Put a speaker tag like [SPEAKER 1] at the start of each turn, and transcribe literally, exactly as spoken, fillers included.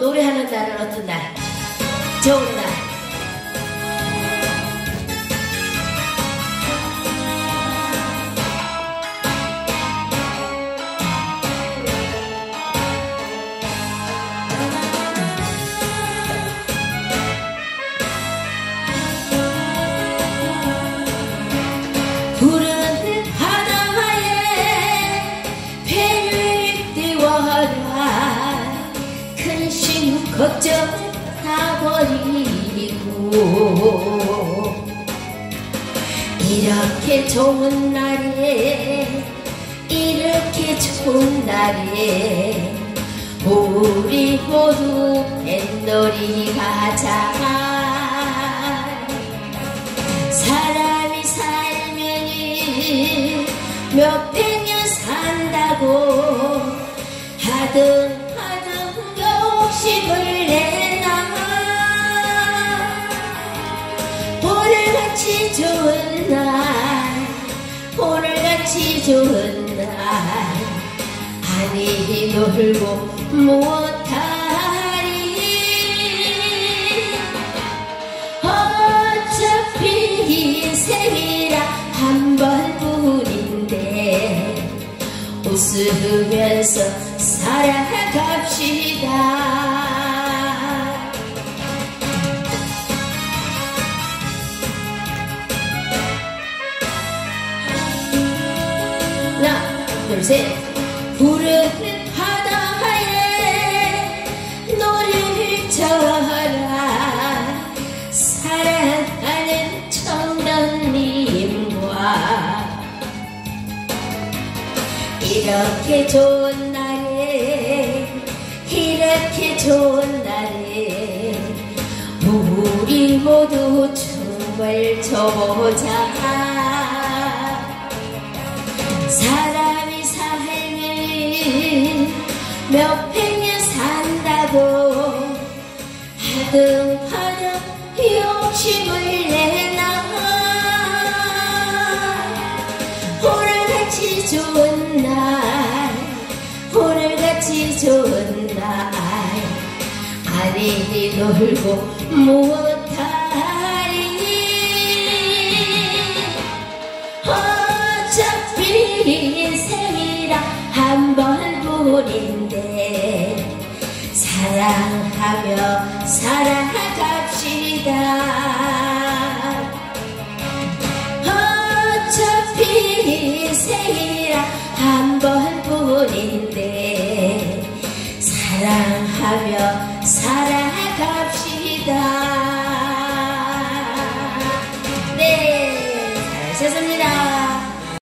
[SPEAKER 1] 노래하는 날은 어떤 날? 좋은 날. 푸른 바다에 배를 띄워라. 근심 걱정 다 버리고 이렇게 좋은 날에 이렇게 좋은 날에 우리 모두 뱃놀이 가자. 사람이 살면이 몇백 년 산다고 하등하등 욕심을 내나. 오늘같이 좋은 날, 오늘같이 좋은 날 아니 놀고 못하리. 어차피 인생이라 한 번뿐인데 웃으면서 살아갑시다. 하나, 둘, 셋. 푸른 바다에 노래를 쳐라. 사랑하는 청년님과 이렇게 좋은 날에 이렇게 좋은 날에 우리 모두 춤을 춰보자. 사람이 살면 몇백 년 산다고 하등하등 욕심을 내나. 오늘같이 좋은 날, 오늘같이 좋은 날 아니 놀고 못하리. 어차피 인생이라 한 번뿐인데 사랑하며 살아갑시다. 어차피 인생이라 한 번뿐인데 사랑하며